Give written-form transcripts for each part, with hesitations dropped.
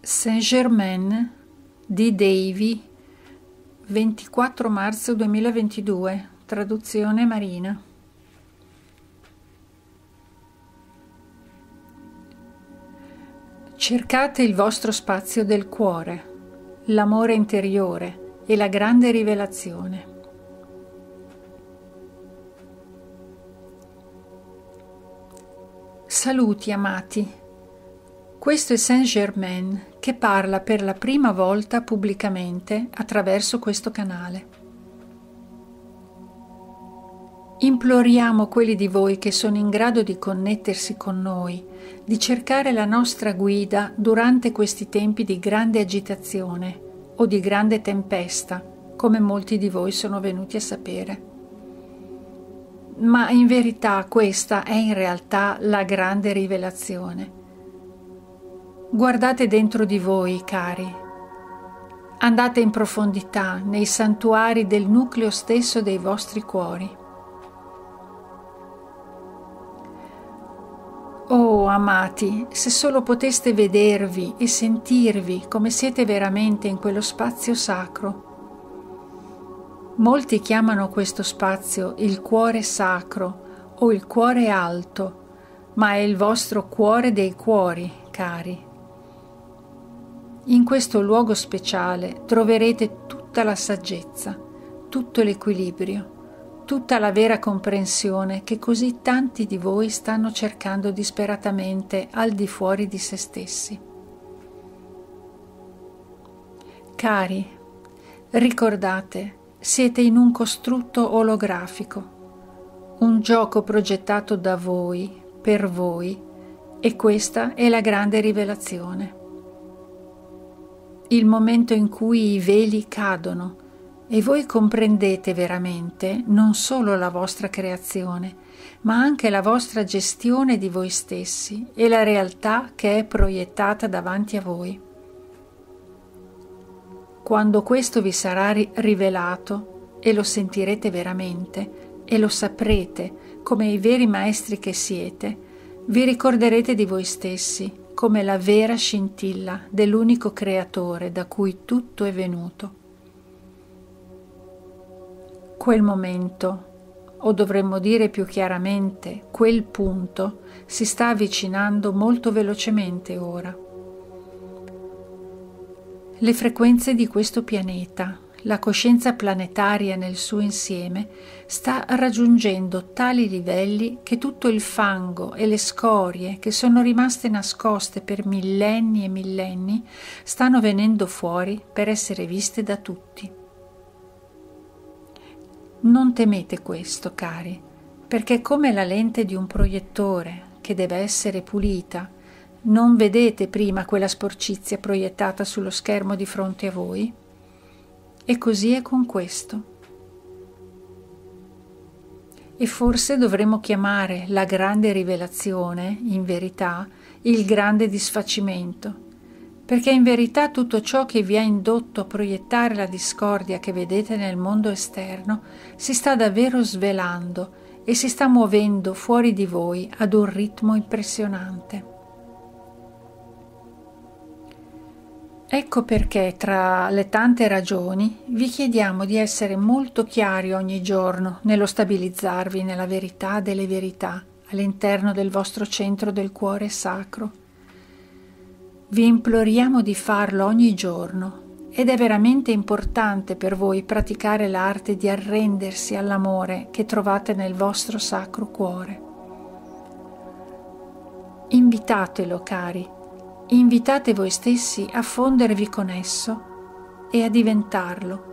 Saint-Germain di Davy, 24 marzo 2022, traduzione Marina. Cercate il vostro spazio del cuore, l'amore interiore e la grande rivelazione. Saluti amati. Questo è Saint-Germain che parla per la prima volta pubblicamente attraverso questo canale. Imploriamo quelli di voi che sono in grado di connettersi con noi, di cercare la nostra guida durante questi tempi di grande agitazione o di grande tempesta, come molti di voi sono venuti a sapere. Ma in verità questa è in realtà la grande rivelazione. Guardate dentro di voi, cari. Andate in profondità, nei santuari del nucleo stesso dei vostri cuori. Oh, amati, se solo poteste vedervi e sentirvi come siete veramente in quello spazio sacro. Molti chiamano questo spazio il cuore sacro o il cuore alto, ma è il vostro cuore dei cuori, cari. In questo luogo speciale troverete tutta la saggezza, tutto l'equilibrio, tutta la vera comprensione che così tanti di voi stanno cercando disperatamente al di fuori di se stessi. Cari, ricordate, siete in un costrutto olografico, un gioco progettato da voi, per voi, e questa è la grande rivelazione. Il momento in cui i veli cadono e voi comprendete veramente non solo la vostra creazione, ma anche la vostra gestione di voi stessi e la realtà che è proiettata davanti a voi. Quando questo vi sarà rivelato e lo sentirete veramente e lo saprete come i veri maestri che siete, vi ricorderete di voi stessi come la vera scintilla dell'unico creatore da cui tutto è venuto. Quel momento, o dovremmo dire più chiaramente, quel punto, si sta avvicinando molto velocemente ora. Le frequenze di questo pianeta, la coscienza planetaria nel suo insieme, sta raggiungendo tali livelli che tutto il fango e le scorie che sono rimaste nascoste per millenni e millenni stanno venendo fuori per essere viste da tutti. Non temete questo, cari, perché come la lente di un proiettore che deve essere pulita, non vedete prima quella sporcizia proiettata sullo schermo di fronte a voi? E così è con questo. E forse dovremmo chiamare la grande rivelazione, in verità, il grande disfacimento, perché in verità tutto ciò che vi ha indotto a proiettare la discordia che vedete nel mondo esterno si sta davvero svelando e si sta muovendo fuori di voi ad un ritmo impressionante. Ecco perché, tra le tante ragioni, vi chiediamo di essere molto chiari ogni giorno nello stabilizzarvi nella verità delle verità all'interno del vostro centro del cuore sacro. Vi imploriamo di farlo ogni giorno ed è veramente importante per voi praticare l'arte di arrendersi all'amore che trovate nel vostro sacro cuore. Invitatelo, cari. Invitate voi stessi a fondervi con esso e a diventarlo.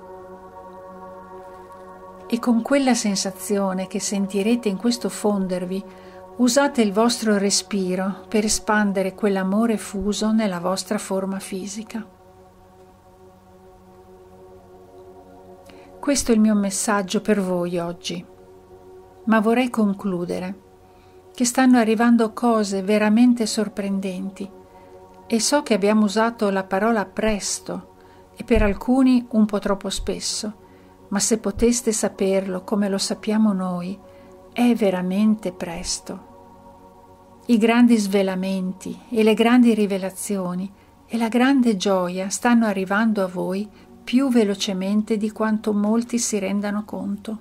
E con quella sensazione che sentirete in questo fondervi, usate il vostro respiro per espandere quell'amore fuso nella vostra forma fisica. Questo è il mio messaggio per voi oggi, ma vorrei concludere che stanno arrivando cose veramente sorprendenti. E so che abbiamo usato la parola presto e per alcuni un po' troppo spesso, ma se poteste saperlo come lo sappiamo noi, è veramente presto. I grandi svelamenti e le grandi rivelazioni e la grande gioia stanno arrivando a voi più velocemente di quanto molti si rendano conto.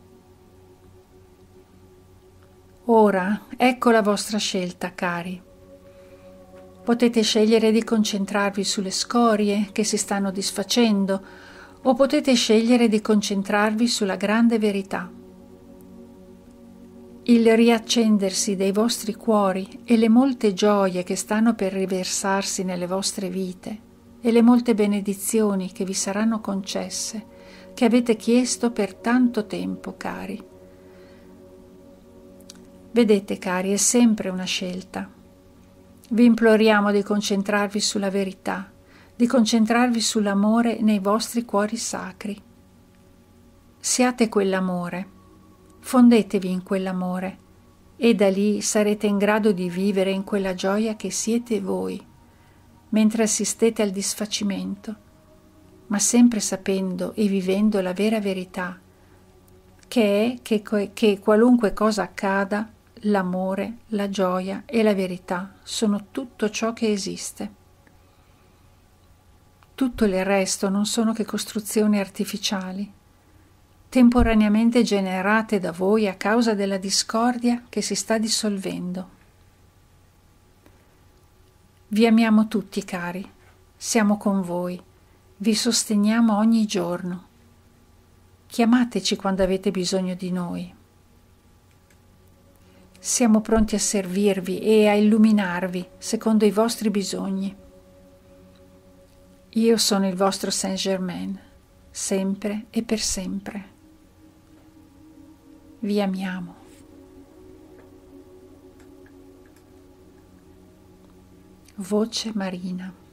Ora, ecco la vostra scelta, cari. Potete scegliere di concentrarvi sulle scorie che si stanno disfacendo, o potete scegliere di concentrarvi sulla grande verità. Il riaccendersi dei vostri cuori e le molte gioie che stanno per riversarsi nelle vostre vite e le molte benedizioni che vi saranno concesse, che avete chiesto per tanto tempo, cari. Vedete, cari, è sempre una scelta. Vi imploriamo di concentrarvi sulla verità, di concentrarvi sull'amore nei vostri cuori sacri. Siate quell'amore, fondetevi in quell'amore e da lì sarete in grado di vivere in quella gioia che siete voi, mentre assistete al disfacimento, ma sempre sapendo e vivendo la vera verità, che è che qualunque cosa accada, l'amore, la gioia e la verità sono tutto ciò che esiste. Tutto il resto non sono che costruzioni artificiali, temporaneamente generate da voi a causa della discordia che si sta dissolvendo. Vi amiamo tutti, cari, siamo con voi, vi sosteniamo ogni giorno. Chiamateci quando avete bisogno di noi. Siamo pronti a servirvi e a illuminarvi secondo i vostri bisogni. Io sono il vostro Saint-Germain, sempre e per sempre. Vi amiamo. Voce Marina.